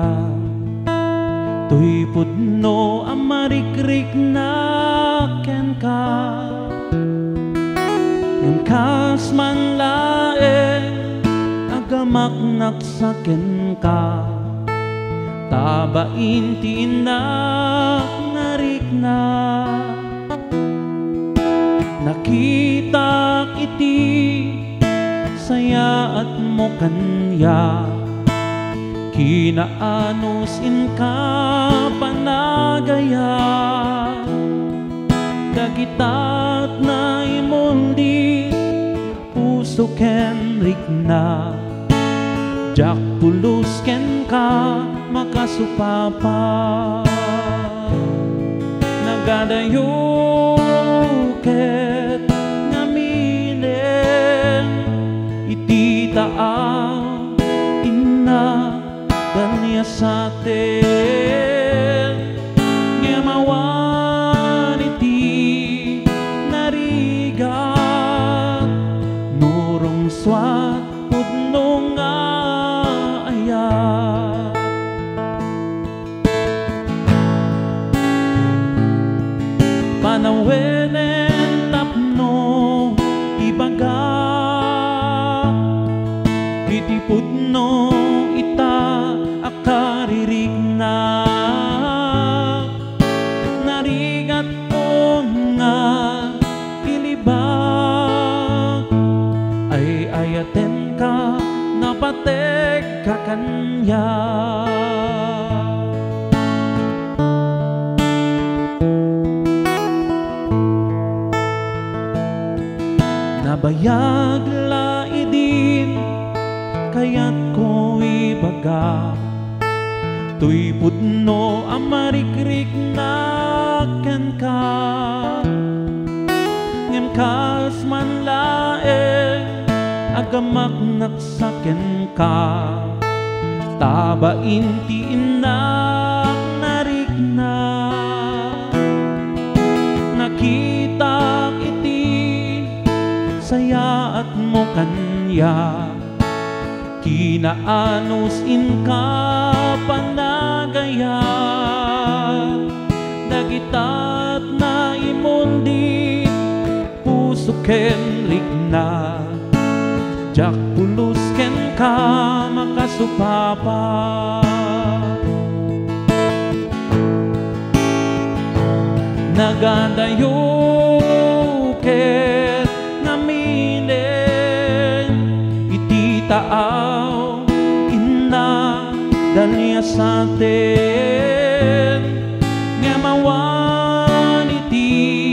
Tuy pudno ang marikrik na ken ka, ngem kas man laeng agamak naksaken ka. Tabain tinak narik na, nakita iti saya at mo kanya. Kinaanos in ka panagaya, dagitat na imundi puso ken rikna. Jak pulos ken ka makasupapa, nagadayo ket ngaminen iti taang inna danya sa atin. Ngemawan iti narigat nurong swat pudno nga ayat. Panawenen tapno ibaga iti pudno ita akaririg na. Narigat ko nga ilibag ay ayaten ka napatek ka kanya. Nabayag laidin kaya't ko ibaga, tuy pudno ang marikrik na ken ka. Ngem kas man laeng agamak naksaken ka. Tabain ti inak narik na, nakita iti saya at mo kanya. Kinaanos in ka panagaya, dagitat na imundi puso ken rikna. Jak pulos ken ka makasupapa, nagadayo ket ngaminen iti taaw inna danya sa atin. Ngemawan iti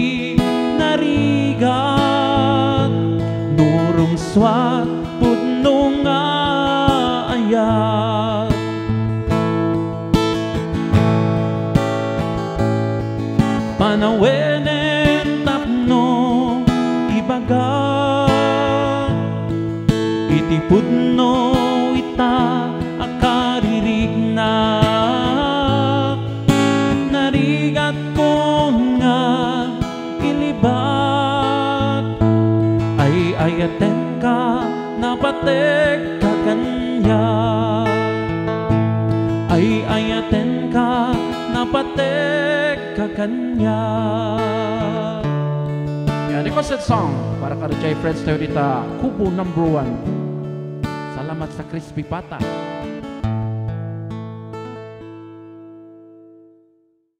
narigat nurong swat pudno nga ayat. Panawenen tapno ibaga iti pudno ita akaririg na. Narigat ko nga ilibat ay ayaten ka napatek ka kanya. Ay ayaten ka napatek ka kanya. Yan, requested song para ka Jay Friends tayo dita, Kubo #1. Salamat sa Crispy Pata.